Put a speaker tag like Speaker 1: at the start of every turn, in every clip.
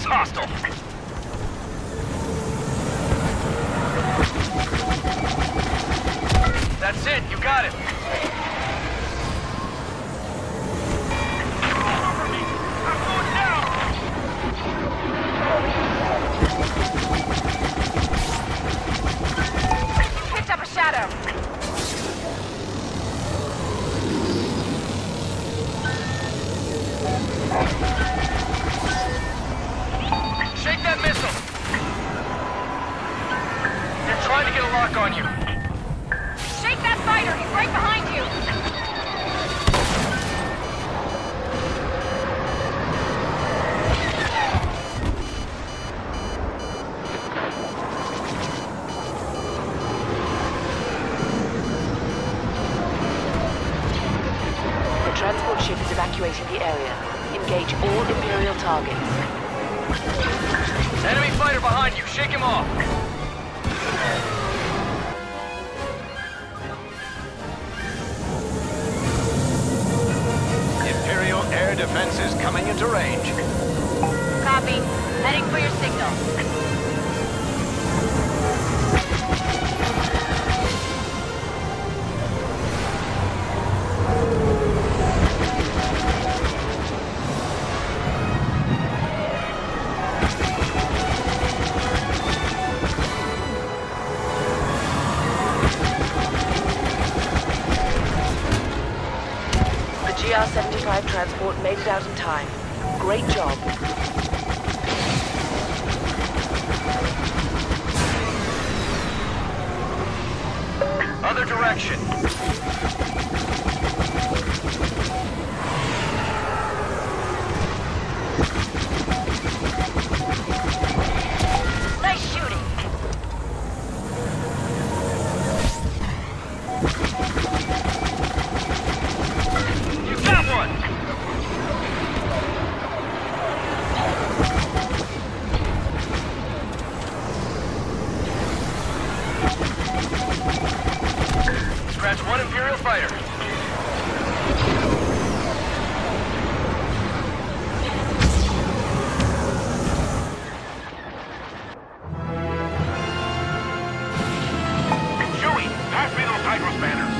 Speaker 1: Gas hostile! That's it, you got it! Cover me! I'm going down!
Speaker 2: Picked up a shadow.
Speaker 1: Shake that missile! They're trying to get a lock on you.
Speaker 2: Shake that fighter! He's right behind you!
Speaker 3: The transport ship is evacuating the area. Engage all Imperial targets.
Speaker 1: Enemy fighter behind you, shake him off! Imperial air defenses coming into range.
Speaker 2: Copy. Heading for your signal.
Speaker 3: The GR-75 transport made it out in time. Great job.
Speaker 1: Other direction.
Speaker 2: Nice shooting.
Speaker 1: You got one! Scratch one Imperial fighter. Chewie, pass me those hydro spanners.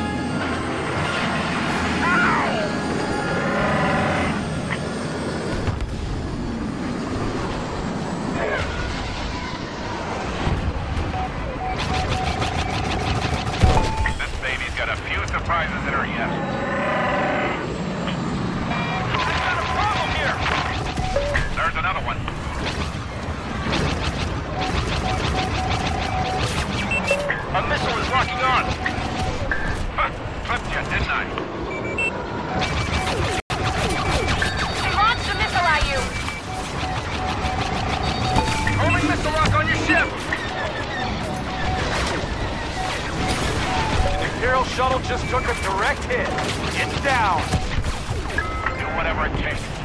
Speaker 1: This baby's got a few surprises in her yet. I've got a problem here! There's another one. A missile is locking on! Huh, clipped you, didn't I?
Speaker 2: He launched a missile at you!
Speaker 1: Homing missile lock on your ship! The Imperial shuttle just took a direct hit. It's down. Do whatever it takes.